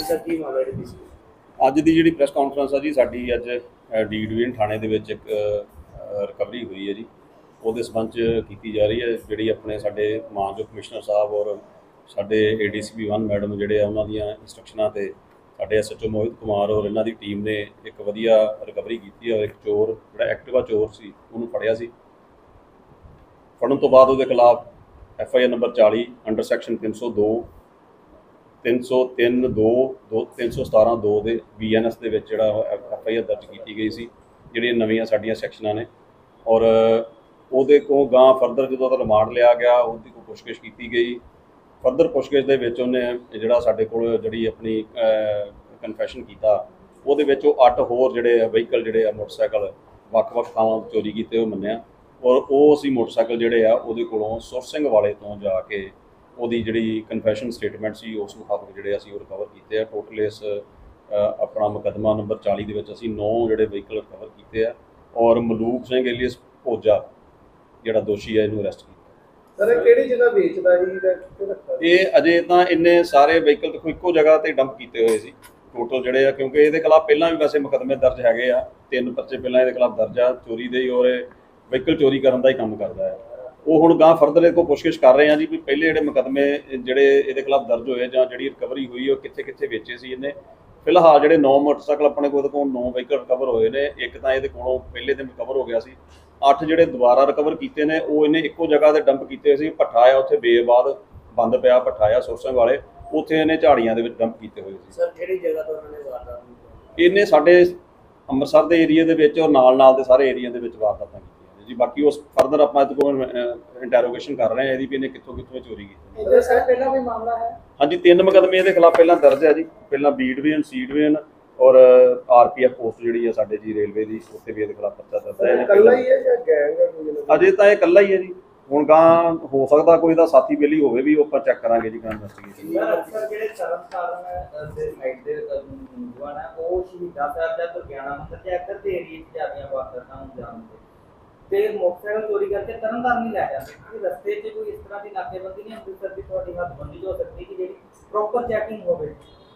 Sir की मामला है ਅੱਜ ਦੀ ਜਿਹੜੀ ਪ੍ਰੈਸ ਕਾਨਫਰੰਸ ਆ ਜੀ ਸਾਡੀ ਅੱਜ ਡੀ ਡਿਵੀਜ਼ਨ ਥਾਣੇ ਦੇ ਵਿੱਚ ਇੱਕ ਰਿਕਵਰੀ ਹੋਈ ਹੈ ਜੀ। ਉਹਦੇ ਸੰਬੰਧ 'ਚ ਕੀਤੀ ਜਾ ਰਹੀ ਹੈ ਜਿਹੜੀ ਆਪਣੇ ਸਾਡੇ ਮਾਨਯੋਗ ਕਮਿਸ਼ਨਰ ਸਾਹਿਬ ਔਰ ਸਾਡੇ ADCP 1 ਮੈਡਮ ਜਿਹੜੇ ਆ ਉਹਨਾਂ ਦੀਆਂ ਇੰਸਟਰਕਸ਼ਨਾਂ ਤੇ ਸਾਡੇ SHO ਮੋਹਿਤ ਕੁਮਾਰ ਔਰ ਇਹਨਾਂ ਦੀ ਟੀਮ ਨੇ ਇੱਕ ਵਧੀਆ ਰਿਕਵਰੀ ਕੀਤੀ ਹੈ। ਔਰ ਇੱਕ ਚੋਰ ਜਿਹੜਾ ਐਕਟਿਵਾ ਚੋਰ ਸੀ ਉਹਨੂੰ ਫੜਿਆ ਸੀ। ਫੜਨ ਤੋਂ ਬਾਅਦ ਉਹਦੇ ਖਿਲਾਫ FIR ਨੰਬਰ 40 ਅੰਡਰ ਸੈਕਸ਼ਨ 302 303(2) 317(2) ਦੇ BNS ਦੇ ਵਿੱਚ ਜਿਹੜਾ FIR ਦਰਜ ਕੀਤੀ ਗਈ ਸੀ। ਜਿਹੜੀਆਂ ਨਵੀਆਂ ਸਾਡੀਆਂ ਸੈਕਸ਼ਨਾਂ ਨੇ ਔਰ ਉਹਦੇ ਕੋਲ ਗਾਂ ਫਰਦਰ ਜਦੋਂ ਉਹਦਾ ਰਿਮਾਂਡ ਲਿਆ ਗਿਆ ਉਹਦੀ ਕੋਈ ਪੁੱਛਗਿੱਛ ਕੀਤੀ ਗਈ। ਫਰਦਰ ਪੁੱਛਗਿੱਛ ਦੇ ਵਿੱਚ ਉਹਨੇ ਜਿਹੜਾ ਸਾਡੇ ਕੋਲ ਜਿਹੜੀ ਆਪਣੀ ਕਨਫੈਸ਼ਨ ਕੀਤਾ ਉਹਦੇ ਵਿੱਚ ਉਹ 8 ਹੋਰ ਜਿਹੜੇ ਵਹੀਕਲ ਜਿਹੜੇ ਆ ਮੋਟਰਸਾਈਕਲ ਵੱਖ-ਵੱਖ ਥਾਵਾਂ ਤੋਂ ਚੋਰੀ ਕੀਤੇ ਉਹ ਮੰਨਿਆ। ਔਰ ਉਹ ਅਸੀਂ ਮੋਟਰਸਾਈਕਲ ਜਿਹੜੇ ਆ ਉਹਦੇ ਕੋਲੋਂ ਸੁਰ ਸਿੰਘ ਵਾਲੇ ਤੋਂ ਜਾ ਕੇ ਉਹਦੀ ਜਿਹੜੀ ਕਨਫੈਸ਼ਨ ਸਟੇਟਮੈਂਟ ਸੀ ਉਸ ਮੁਤਾਬਕ ਜਿਹੜੇ ਅਸੀਂ ਉਹ ਰਿਕਵਰ ਕੀਤੇ ਆ। ਟੋਟਲ ਇਸ ਆਪਣਾ ਮੁਕੱਦਮਾ ਨੰਬਰ 40 ਦੇ ਵਿੱਚ ਅਸੀਂ 9 ਜਿਹੜੇ ਵਹੀਕਲ ਰਿਕਵਰ ਕੀਤੇ ਆ ਔਰ ਮਲੂਕ ਸਿੰਘ ਏਲੀਅਸ ਭੋਜਾ ਜਿਹੜਾ ਦੋਸ਼ੀ ਹੈ ਇਹਨੂੰ ਅਰੈਸਟ ਕੀਤਾ। ਸਰ ਕਿਹੜੀ ਜਗ੍ਹਾ ਵੇਚਦਾ ਸੀ ਜਾਂ ਕਿੱਥੇ ਰੱਖਦਾ? ਇਹ ਅਜੇ ਤਾਂ ਇੰਨੇ ਸਾਰੇ ਵਹੀਕਲ ਦੇਖੋ ਇੱਕੋ ਜਗ੍ਹਾ ਤੇ ਡੰਪ ਕੀਤੇ ਹੋਏ ਸੀ ਟੋਟਲ ਜਿਹੜੇ ਆ, ਕਿਉਂਕਿ ਇਹਦੇ ਖਿਲਾਫ ਪਹਿਲਾਂ ਵੀ ਵੈਸੇ ਮੁਕੱਦਮੇ ਦਰਜ ਹੈਗੇ ਆ। 3 ਪਰਚੇ ਪਹਿਲਾਂ ਇਹਦੇ ਖਿਲਾਫ ਦਰਜ ਆ ਚੋਰੀ ਦੇ ਹੀ ਔਰ ਇਹ ਵਹੀਕਲ ਚੋਰੀ ਕਰਨ ਦਾ ਹੀ ਕੰਮ ਕਰਦਾ ਹੈ। ਉਹ ਹੁਣ ਗਾਂ ਫਰਦਰ ਇਹ ਕੋ ਪੁੱਛਗਿੱਛ ਕਰ ਰਹੇ ਆ ਜੀ ਵੀ ਪਹਿਲੇ ਜਿਹੜੇ ਮੁਕੱਦਮੇ ਜਿਹੜੇ ਇਹਦੇ ਖਿਲਾਫ ਦਰਜ ਹੋਏ ਜਾਂ ਜਿਹੜੀ ਰਿਕਵਰੀ ਹੋਈ ਉਹ ਕਿੱਥੇ ਕਿੱਥੇ ਵੇਚੇ ਸੀ ਇਹਨੇ। ਫਿਲਹਾਲ ਜਿਹੜੇ 9 ਮੋਟਰਸਾਈਕਲ ਆਪਣੇ ਕੋਲ 9 ਵਹੀਕਲ ਰਿਕਵਰ ਹੋਏ ਨੇ। ਇੱਕ ਤਾਂ ਇਹਦੇ ਕੋਲੋਂ ਪਹਿਲੇ ਦਿਨ ਰਿਕਵਰ ਹੋ ਗਿਆ ਸੀ। 8 ਜਿਹੜੇ ਦੁਬਾਰਾ ਰਿਕਵਰ ਕੀਤੇ ਨੇ ਉਹ ਇਹਨੇ ਇੱਕੋ ਜਗ੍ਹਾ ਤੇ ਡੰਪ ਕੀਤੇ ਹੋਏ ਸੀ। ਭੱਠਾ ਆ ਉੱਥੇ ਬੇਬਾਦ ਬੰਦ ਪਿਆ ਭੱਠਾ ਆ ਸੁਰ ਸਿੰਘ ਵਾਲੇ, ਉੱਥੇ ਇਹਨੇ ਝਾੜੀਆਂ ਦੇ ਵਿੱਚ ਡੰਪ ਕੀਤੇ ਹੋਏ ਸੀ। ਸਰ ਕਿਹੜੀ ਜਗ੍ਹਾ ਤੋਂ ਉਹਨਾਂ ਨੇ ਵਾਰਦਾਤ ਕੀਤੀ? ਇਹਨੇ ਸਾਡੇ ਅੰਮ੍ਰਿਤਸਰ ਦੇ ਏਰੀਆ ਦੇ ਵਿੱਚ ਔਰ ਨਾਲ ਦੇ ਸਾਰੇ ਏਰੀਆ ਦੇ ਵਿੱਚ ਵਾਰਦਾਤਾਂ ਕੀਤੀਆਂ ਜੀ। ਬਾਕੀ ਉਸ ਫਰਦਰ ਆਪਾਂ ਇਹਦੇ ਕੋਲ ਇੰਟਰੋਗੇਸ਼ਨ ਕਰ ਰਹੇ ਹਾਂ ਇਹਦੀ ਵੀ ਇਹਨੇ ਕਿੱਥੋਂ ਚੋਰੀ ਕੀਤੀ। ਇਹਦੇ ਸਰ ਪਹਿਲਾਂ ਵੀ ਮਾਮਲਾ ਹੈ? ਹਾਂਜੀ 3 ਮੁਕੱਦਮੇ ਇਹਦੇ ਖਿਲਾਫ ਪਹਿਲਾਂ ਦਰਜ ਹੈ ਜੀ। ਪਹਿਲਾਂ B ਡਿਵੀਜ਼ਨ C ਡਿਵੀਜ਼ਨ ਔਰ RPF ਪੋਸਟ ਜਿਹੜੀ ਹੈ ਸਾਡੇ ਜੀ ਰੇਲਵੇ ਦੀ ਉੱਥੇ ਵੀ ਇਹਦੇ ਖਿਲਾਫ ਪਰਚਾ ਦਰਜ ਹੈ। ਇਕੱਲਾ ਹੀ ਹੈ ਜਾਂ ਗੈਂਗ ਹੈ ਕੋਈ? ਅਜੇ ਤਾਂ ਇਹ ਇਕੱਲਾ ਹੀ ਹੈ ਜੀ। ਹੁਣ ਗਾਂ ਹੋ ਸਕਦਾ ਕੋਈ ਦਾ ਸਾਥੀ ਬੇਲੀ ਹੋਵੇ ਵੀ ਉਹ ਆਪਾਂ ਚੈੱਕ ਕਰਾਂਗੇ ਜੀ ਗਾਂ ਇਨਵੈਸਟੀਗੇਸ਼ਨ। ਸਰ ਜਿਹੜੇ ਤਰਨਤਾਰਨ ਦੇ ਸਾਈਡ ਦੇ ਨੌਜਵਾਨ ਹੈ ਉਹ ਸ਼ਹੀਦਾਂ ਸਾਹਿਬ ਦਾ ਦੁਰਗਿਆਨਾ ਮੰਦਰ ਤੇ ਇੱਧਰ ਦੇ ਏਰੀਏ 'ਚ ਜਾਂਦੀਆਂ ਵਾਰਦਾਤਾਂ ਨੂੰ ਜਾਣਦੇ ਤੇ ਮੋਟਰਸਾਈਕਲ ਚੋਰੀ ਕਰਕੇ ਤਰਨਤਾਰਨ ਨਹੀਂ ਲੈ ਜਾਂਦੇ ਕਿ ਰਸਤੇ 'ਚ ਕੋਈ ਇਸ ਤਰ੍ਹਾਂ ਦੀ ਨਾਕੇਬੰਦੀ ਨਹੀਂ ਅੰਮ੍ਰਿਤਸਰ ਦੀ ਤੁਹਾਡੀ ਹੱਦਬੰਦੀ ਹੋ ਸਕਦੀ ਕਿ ਜਿਹੜੀ ਪ੍ਰੋਪਰ ਚੈਕਿੰਗ ਹੋਵੇ?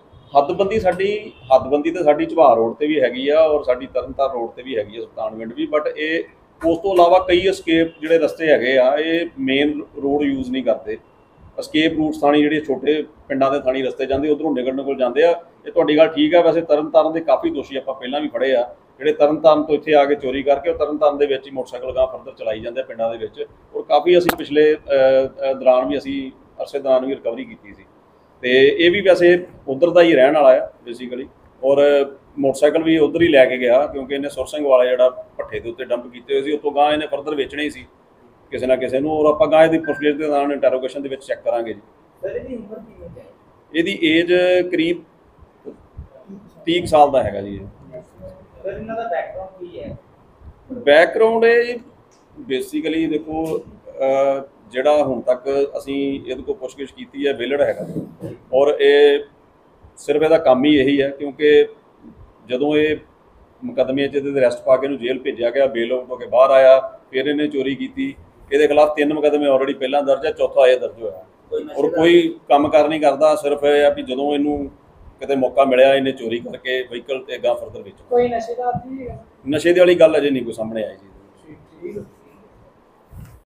ਹੱਦਬੰਦੀ ਤਾਂ ਸਾਡੀ ਝਬਾਰ ਰੋਡ ਤੇ ਵੀ ਹੈਗੀ ਆ ਔਰ ਸਾਡੀ ਤਰਨਤਾਰਨ ਰੋਡ ਤੇ ਵੀ ਹੈਗੀ ਆ ਸੁਲਤਾਨਵਿੰਡ ਵੀ। ਬਟ ਇਹ ਉਸ ਤੋਂ ਇਲਾਵਾ ਕਈ escape ਜਿਹੜੇ ਰਸਤੇ ਹੈਗੇ ਆ ਇਹ ਮੇਨ ਰੋਡ ਯੂਜ਼ ਨਹੀਂ ਕਰਦੇ। escape ਰੂਟਸ ਥਾਣੀ ਜਿਹੜੇ ਛੋਟੇ ਪਿੰਡਾਂ ਦੇ ਥਾਣੀ ਰਸਤੇ ਜਾਂਦੇ ਉੱਧਰੋਂ ਨਿਕਲਣ ਕੋਲ ਜਾਂਦੇ ਆ। ਇਹ ਤੁਹਾਡੀ ਗੱਲ ਠੀਕ ਆ। ਵੈਸੇ ਤਰਨਤਾਰਨ ਦੇ ਕਾਫੀ ਦੋਸ਼ੀ ਆਪਾਂ ਪਹਿਲਾਂ ਵੀ ਫੜੇ ਆ ਜਿਹੜੇ ਤਰਨਤਾਰਨ ਤੋਂ ਇੱਥੇ ਆ ਕੇ ਚੋਰੀ ਕਰਕੇ ਉਹ ਤਰਨਤਾਰਨ ਦੇ ਵਿੱਚ ਹੀ ਮੋਟਰਸਾਈਕਲ ਗਾਂ ਫਰਦਰ ਚਲਾਈ ਜਾਂਦੇ ਪਿੰਡਾਂ ਦੇ ਵਿੱਚ। ਔਰ ਕਾਫੀ ਅਸੀਂ ਪਿਛਲੇ ਦੌਰਾਨ ਵੀ ਅਸੀਂ ਅਰਸੇ ਦੌਰਾਨ ਵੀ ਰਿਕਵਰੀ ਕੀਤੀ ਸੀ। ਤੇ ਇਹ ਵੀ ਵੈਸੇ ਉਧਰ ਦਾ ਹੀ ਰਹਿਣ ਵਾਲਾ ਆ ਬੇਸਿਕਲੀ ਔਰ ਮੋਟਰਸਾਈਕਲ ਵੀ ਉਧਰ ਹੀ ਲੈ ਕੇ ਗਿਆ ਕਿਉਂਕਿ ਇਹਨੇ ਸੁਰ ਸਿੰਘ ਵਾਲਾ ਜਿਹੜਾ ਭੱਠੇ ਦੇ ਉੱਤੇ ਡੰਪ ਕੀਤੇ ਹੋਏ ਸੀ ਉੱਥੋਂ ਗਾਂ ਇਹਨੇ ਫਰਦਰ ਵੇਚਣੇ ਹੀ ਸੀ ਕਿਸੇ ਨਾ ਕਿਸੇ ਨੂੰ। ਔਰ ਆਪਾਂ ਗਾਂ ਇਹਦੀ ਪੁੱਛਗਿੱਛ ਦੇ ਦੌਰਾਨ ਇੰਟਰੋਗੇਸ਼ਨ ਦੇ ਵਿੱਚ ਚੈੱਕ ਕਰਾਂਗੇ ਜੀ। ਸਰ ਇਹਦੀ ਉਮਰ ਕਿੰਨੀ ਹੈ? ਇਹਦੀ ਏਜ ਕਰੀਬ 30 ਸਾਲ ਦਾ ਹੈਗਾ ਜੀ। ਸਰ ਇਹਨਾਂ ਦਾ ਬੈਕਗ੍ਰਾਉਂਡ ਕੀ ਹੈ? ਬੈਕਗ੍ਰਾਉਂਡ ਇਹ ਬੇਸਿਕਲੀ ਦੇਖੋ ਜਿਹੜਾ ਹੁਣ ਤੱਕ ਅਸੀਂ ਇਹਦੇ ਕੋਲ ਪੁੱਛਗਿੱਛ ਕੀਤੀ ਹੈ ਵਿਲੜ ਹੈਗਾ ਔਰ ਇਹ ਸਿਰਫ ਇਹਦਾ ਕੰਮ ਹੀ ਇਹੀ ਹੈ ਕਿਉਂਕਿ ਜਦੋਂ ਇਹ ਮੁਕੱਦਮੇ 'ਚ ਇਹਦੇ ਅਰੈਸਟ ਪਾ ਕੇ ਇਹਨੂੰ ਜੇਲ੍ਹ ਭੇਜਿਆ ਗਿਆ ਬੇਲ ਹੋ ਕੇ ਬਾਹਰ ਆਇਆ ਫਿਰ ਇਹਨੇ ਚੋਰੀ ਕੀਤੀ। ਇਹਦੇ ਖਿਲਾਫ 3 ਮੁਕੱਦਮੇ ਆਲਰੇਡੀ ਪਹਿਲਾਂ ਦਰਜ ਹੈ, ਚੌਥਾ ਇਹ ਦਰਜ ਹੋਇਆ ਔਰ ਕੋਈ ਕੰਮ ਕਾਰ ਨਹੀਂ ਕਰਦਾ। ਸਿਰਫ ਇਹ ਆ ਵੀ ਜਦੋਂ ਇਹਨੂੰ ਕਿਤੇ ਮੌਕਾ ਮਿਲਿਆ ਇਹਨੇ ਚੋਰੀ ਕਰਕੇ ਵਹੀਕਲ ਤੇ ਅੱਗਾ ਫਰਦਰ ਵਿੱਚ। ਕੋਈ ਨਸ਼ੇ ਦਾ ਆਦੀ ਹੈ? ਨਸ਼ੇ ਦੀ ਵਾਲੀ ਗੱਲ ਅਜੇ ਨਹੀਂ ਕੋਈ ਸਾਹਮਣੇ ਆਈ ਜੀ।